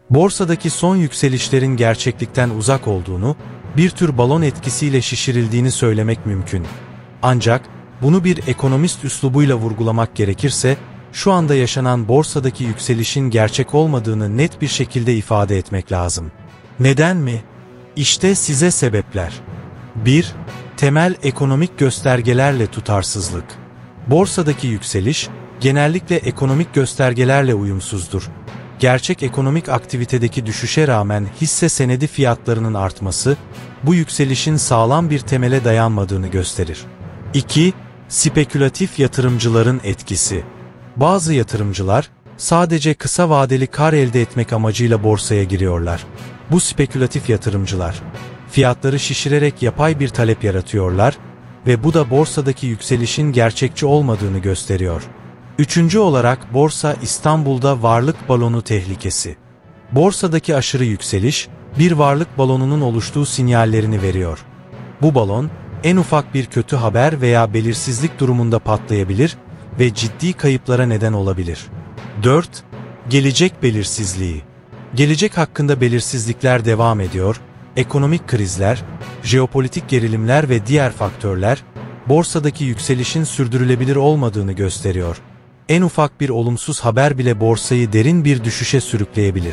Borsadaki son yükselişlerin gerçeklikten uzak olduğunu, bir tür balon etkisiyle şişirildiğini söylemek mümkün. Ancak bunu bir ekonomist üslubuyla vurgulamak gerekirse, şu anda yaşanan borsadaki yükselişin gerçek olmadığını net bir şekilde ifade etmek lazım. Neden mi? İşte size sebepler. 1. Temel ekonomik göstergelerle tutarsızlık. Borsadaki yükseliş, genellikle ekonomik göstergelerle uyumsuzdur. Gerçek ekonomik aktivitedeki düşüşe rağmen hisse senedi fiyatlarının artması, bu yükselişin sağlam bir temele dayanmadığını gösterir. 2. Spekülatif yatırımcıların etkisi. Bazı yatırımcılar, sadece kısa vadeli kar elde etmek amacıyla borsaya giriyorlar. Bu spekülatif yatırımcılar, fiyatları şişirerek yapay bir talep yaratıyorlar ve bu da borsadaki yükselişin gerçekçi olmadığını gösteriyor. Üçüncü olarak Borsa İstanbul'da varlık balonu tehlikesi. Borsadaki aşırı yükseliş, bir varlık balonunun oluştuğu sinyallerini veriyor. Bu balon, en ufak bir kötü haber veya belirsizlik durumunda patlayabilir ve ciddi kayıplara neden olabilir. 4. Gelecek belirsizliği. Gelecek hakkında belirsizlikler devam ediyor, ekonomik krizler, jeopolitik gerilimler ve diğer faktörler, borsadaki yükselişin sürdürülebilir olmadığını gösteriyor. En ufak bir olumsuz haber bile borsayı derin bir düşüşe sürükleyebilir.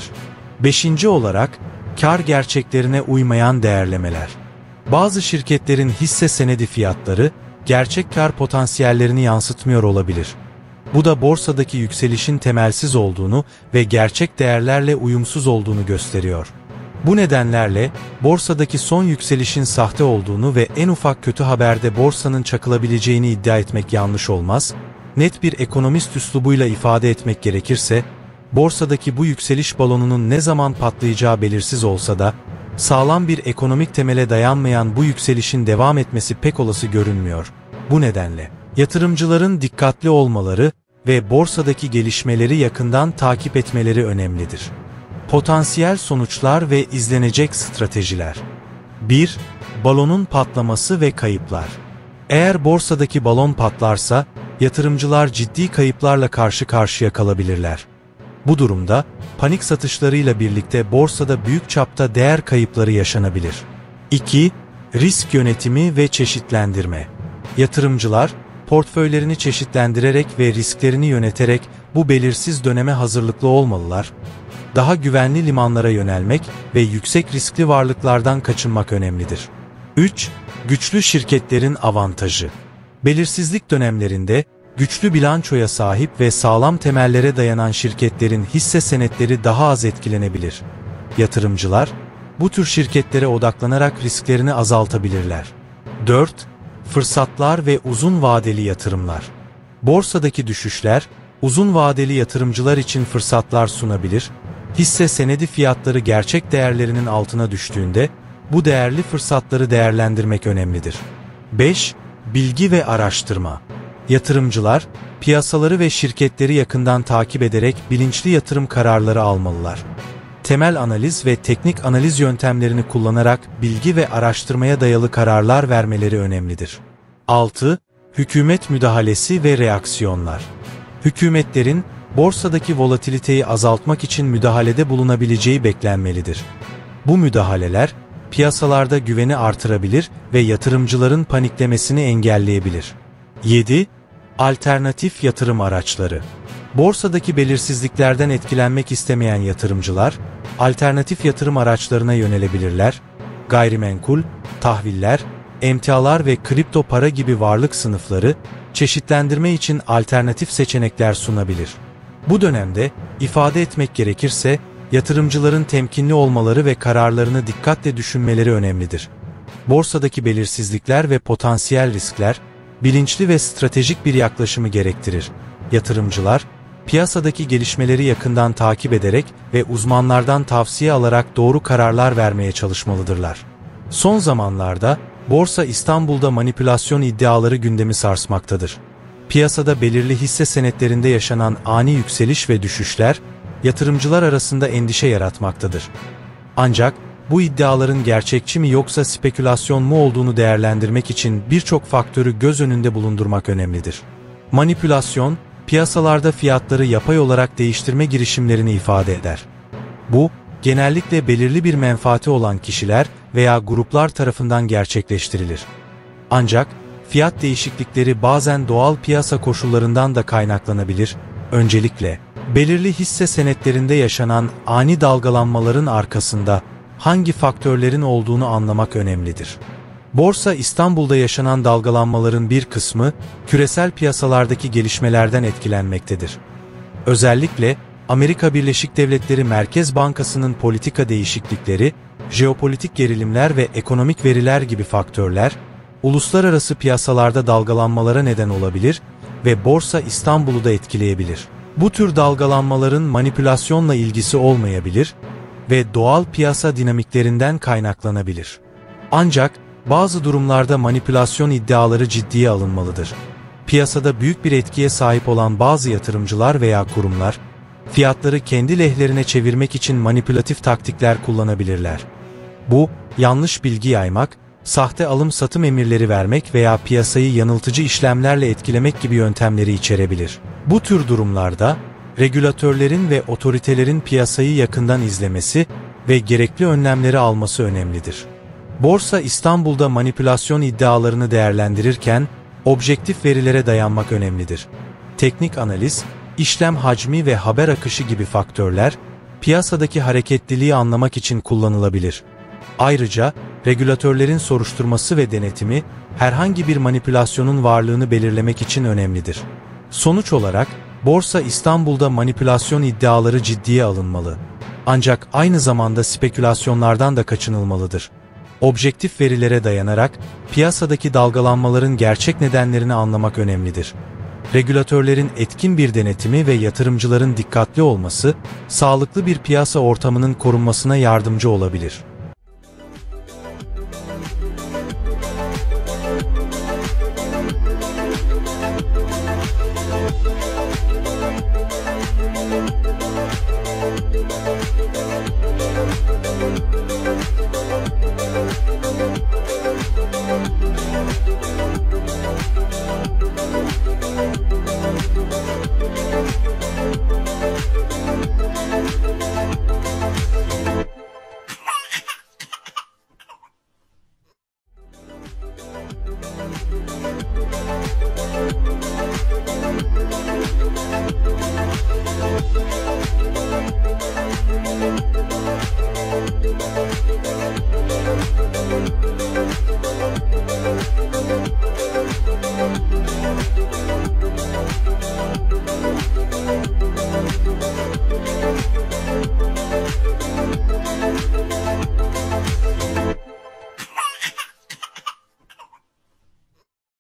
5. olarak, kar gerçeklerine uymayan değerlemeler. Bazı şirketlerin hisse senedi fiyatları, gerçek kar potansiyellerini yansıtmıyor olabilir. Bu da borsadaki yükselişin temelsiz olduğunu ve gerçek değerlerle uyumsuz olduğunu gösteriyor. Bu nedenlerle, borsadaki son yükselişin sahte olduğunu ve en ufak kötü haberde borsanın çakılabileceğini iddia etmek yanlış olmaz. Net bir ekonomist üslubuyla ifade etmek gerekirse, borsadaki bu yükseliş balonunun ne zaman patlayacağı belirsiz olsa da, sağlam bir ekonomik temele dayanmayan bu yükselişin devam etmesi pek olası görünmüyor. Bu nedenle, yatırımcıların dikkatli olmaları ve borsadaki gelişmeleri yakından takip etmeleri önemlidir. Potansiyel sonuçlar ve izlenecek stratejiler. 1. Balonun patlaması ve kayıplar. Eğer borsadaki balon patlarsa, yatırımcılar ciddi kayıplarla karşı karşıya kalabilirler. Bu durumda, panik satışlarıyla birlikte borsada büyük çapta değer kayıpları yaşanabilir. 2. Risk yönetimi ve çeşitlendirme. Yatırımcılar, portföylerini çeşitlendirerek ve risklerini yöneterek bu belirsiz döneme hazırlıklı olmalılar. Daha güvenli limanlara yönelmek ve yüksek riskli varlıklardan kaçınmak önemlidir. 3. Güçlü şirketlerin avantajı. Belirsizlik dönemlerinde, güçlü bilançoya sahip ve sağlam temellere dayanan şirketlerin hisse senetleri daha az etkilenebilir. Yatırımcılar, bu tür şirketlere odaklanarak risklerini azaltabilirler. 4. Fırsatlar ve uzun vadeli yatırımlar. Borsadaki düşüşler, uzun vadeli yatırımcılar için fırsatlar sunabilir. Hisse senedi fiyatları gerçek değerlerinin altına düştüğünde, bu değerli fırsatları değerlendirmek önemlidir. 5. Bilgi ve araştırma. Yatırımcılar, piyasaları ve şirketleri yakından takip ederek bilinçli yatırım kararları almalılar. Temel analiz ve teknik analiz yöntemlerini kullanarak bilgi ve araştırmaya dayalı kararlar vermeleri önemlidir. 6. Hükümet müdahalesi ve reaksiyonlar. Hükümetlerin, borsadaki volatiliteyi azaltmak için müdahalede bulunabileceği beklenmelidir. Bu müdahaleler, piyasalarda güveni artırabilir ve yatırımcıların paniklemesini engelleyebilir. 7. Alternatif yatırım araçları. Borsadaki belirsizliklerden etkilenmek istemeyen yatırımcılar, alternatif yatırım araçlarına yönelebilirler. Gayrimenkul, tahviller, emtialar ve kripto para gibi varlık sınıfları, çeşitlendirme için alternatif seçenekler sunabilir. Bu dönemde, ifade etmek gerekirse, yatırımcıların temkinli olmaları ve kararlarını dikkatle düşünmeleri önemlidir. Borsadaki belirsizlikler ve potansiyel riskler, bilinçli ve stratejik bir yaklaşımı gerektirir. Yatırımcılar, piyasadaki gelişmeleri yakından takip ederek ve uzmanlardan tavsiye alarak doğru kararlar vermeye çalışmalıdırlar. Son zamanlarda, Borsa İstanbul'da manipülasyon iddiaları gündemi sarsmaktadır. Piyasada belirli hisse senetlerinde yaşanan ani yükseliş ve düşüşler, yatırımcılar arasında endişe yaratmaktadır. Ancak, bu iddiaların gerçekçi mi yoksa spekülasyon mu olduğunu değerlendirmek için birçok faktörü göz önünde bulundurmak önemlidir. Manipülasyon, piyasalarda fiyatları yapay olarak değiştirme girişimlerini ifade eder. Bu, genellikle belirli bir menfaati olan kişiler veya gruplar tarafından gerçekleştirilir. Ancak fiyat değişiklikleri bazen doğal piyasa koşullarından da kaynaklanabilir. Öncelikle, belirli hisse senetlerinde yaşanan ani dalgalanmaların arkasında hangi faktörlerin olduğunu anlamak önemlidir. Borsa İstanbul'da yaşanan dalgalanmaların bir kısmı küresel piyasalardaki gelişmelerden etkilenmektedir. Özellikle Amerika Birleşik Devletleri Merkez Bankası'nın politika değişiklikleri, jeopolitik gerilimler ve ekonomik veriler gibi faktörler, uluslararası piyasalarda dalgalanmalara neden olabilir ve Borsa İstanbul'u da etkileyebilir. Bu tür dalgalanmaların manipülasyonla ilgisi olmayabilir ve doğal piyasa dinamiklerinden kaynaklanabilir. Ancak bazı durumlarda manipülasyon iddiaları ciddiye alınmalıdır. Piyasada büyük bir etkiye sahip olan bazı yatırımcılar veya kurumlar, fiyatları kendi lehlerine çevirmek için manipülatif taktikler kullanabilirler. Bu, yanlış bilgi yaymak, sahte alım-satım emirleri vermek veya piyasayı yanıltıcı işlemlerle etkilemek gibi yöntemleri içerebilir. Bu tür durumlarda, regülatörlerin ve otoritelerin piyasayı yakından izlemesi ve gerekli önlemleri alması önemlidir. Borsa İstanbul'da manipülasyon iddialarını değerlendirirken, objektif verilere dayanmak önemlidir. Teknik analiz, işlem hacmi ve haber akışı gibi faktörler, piyasadaki hareketliliği anlamak için kullanılabilir. Ayrıca, regülatörlerin soruşturması ve denetimi, herhangi bir manipülasyonun varlığını belirlemek için önemlidir. Sonuç olarak, Borsa İstanbul'da manipülasyon iddiaları ciddiye alınmalı. Ancak aynı zamanda spekülasyonlardan da kaçınılmalıdır. Objektif verilere dayanarak, piyasadaki dalgalanmaların gerçek nedenlerini anlamak önemlidir. Regülatörlerin etkin bir denetimi ve yatırımcıların dikkatli olması, sağlıklı bir piyasa ortamının korunmasına yardımcı olabilir.